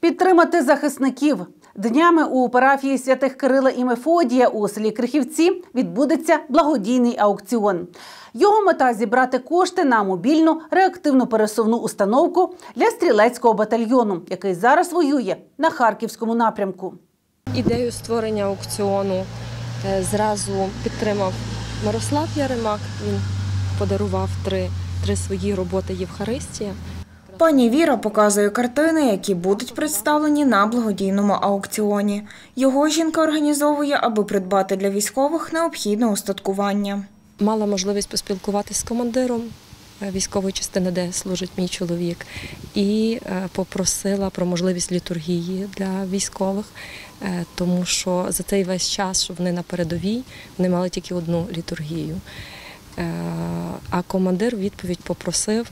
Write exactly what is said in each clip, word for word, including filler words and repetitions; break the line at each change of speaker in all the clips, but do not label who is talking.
Підтримати захисників. Днями у парафії святих Кирила і Мефодія у селі Крихівці відбудеться благодійний аукціон. Його мета – зібрати кошти на мобільну реактивну пересувну установку для стрілецького батальйону, який зараз воює на Харківському напрямку.
Ідею створення аукціону зразу підтримав Мирослав Яремак. Він подарував три, три свої роботи «Євхаристія».
Пані Віра показує картини, які будуть представлені на благодійному аукціоні. Його жінка організовує, аби придбати для військових необхідне устаткування.
Мала можливість поспілкуватися з командиром військової частини, де служить мій чоловік, і попросила про можливість літургії для військових, тому що за цей весь час, що вони на передовій, вони мали тільки одну літургію. А командир у відповідь попросив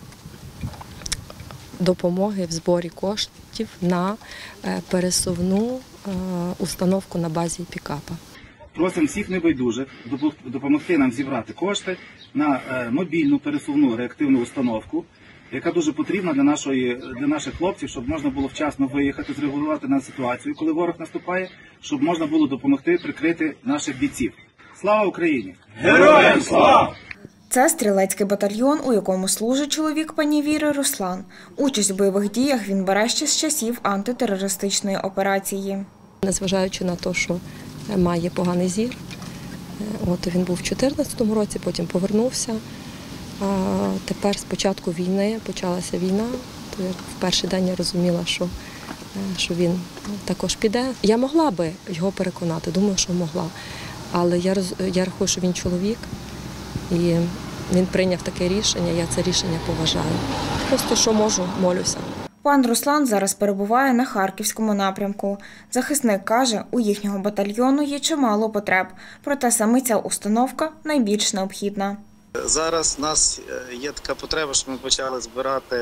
допомоги в зборі коштів на пересувну установку на базі пікапа.
Просимо всіх небайдужих допомогти нам зібрати кошти на мобільну пересувну реактивну установку, яка дуже потрібна для, нашої, для наших хлопців, щоб можна було вчасно виїхати, зреагувати на ситуацію, коли ворог наступає, щоб можна було допомогти прикрити наших бійців. Слава Україні!
Героям слава!
Це стрілецький батальйон, у якому служить чоловік пані Віри Руслан. Участь в бойових діях він бере ще з часів антитерористичної операції.
Незважаючи на те, що має поганий зір, от він був у дві тисячі чотирнадцятому році, потім повернувся. А тепер з початку війни, почалася війна, то я в перший день я розуміла, що, що він також піде. Я могла би його переконати, думаю, що могла, але я, роз, я рахую, що він чоловік. І він прийняв таке рішення, я це рішення поважаю. Просто що можу, молюся.
Пан Руслан зараз перебуває на Харківському напрямку. Захисник каже, у їхнього батальйону є чимало потреб, проте саме ця установка найбільш необхідна. Зараз
у нас є така потреба, що ми почали збирати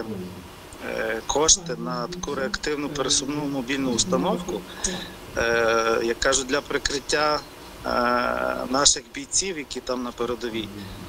кошти на таку реактивну пересувну мобільну установку, як кажуть, для прикриття наших бійців, які там на передовій,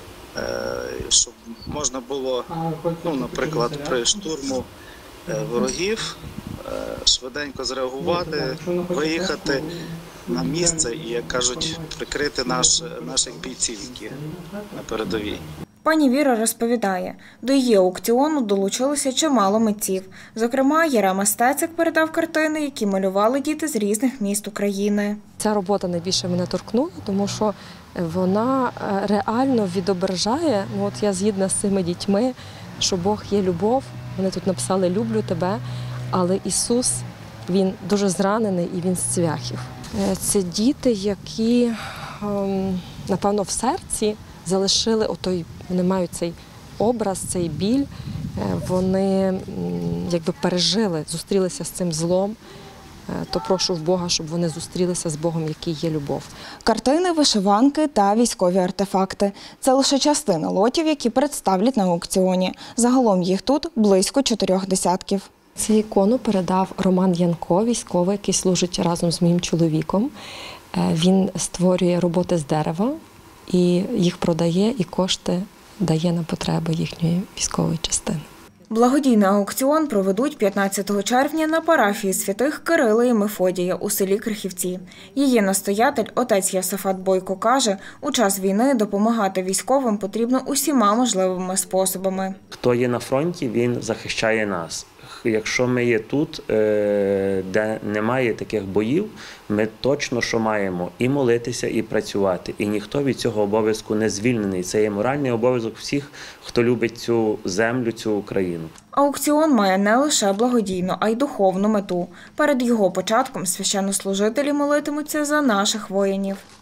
щоб можна було, ну, наприклад, при штурму ворогів швиденько зреагувати, виїхати на місце і, як кажуть, прикрити наш, наших бійців, які на передовій.
Пані Віра розповідає, до її аукціону долучилося чимало митців. Зокрема, Єрема Стецик передав картини, які малювали діти з різних міст України.
Ця робота найбільше мене торкнула, тому що вона реально відображає, ну от я згідна з цими дітьми, що Бог є любов. Вони тут написали «Люблю тебе», але Ісус, Він дуже зранений і Він з цвяхів. Це діти, які, напевно, в серці залишили отой, вони мають цей образ, цей біль, вони якби пережили, зустрілися з цим злом, то прошу в Бога, щоб вони зустрілися з Богом, який є любов.
Картини, вишиванки та військові артефакти – це лише частина лотів, які представлять на аукціоні. Загалом їх тут близько чотирьох десятків.
Цю ікону передав Роман Янко, військовий, який служить разом з моїм чоловіком. Він створює роботи з дерева і їх продає, і кошти дає на потреби їхньої військової частини.
Благодійний аукціон проведуть п'ятнадцятого червня на парафії святих Кирила і Мефодія у селі Крихівці. Її настоятель, отець Йосафат Бойко, каже, у час війни допомагати військовим потрібно усіма можливими способами.
Хто є на фронті, він захищає нас. Якщо ми є тут, де немає таких боїв, ми точно що маємо і молитися, і працювати. І ніхто від цього обов'язку не звільнений. Це є моральний обов'язок всіх, хто любить цю землю, цю Україну.
Аукціон має не лише благодійну, а й духовну мету. Перед його початком священнослужителі молитимуться за наших воїнів.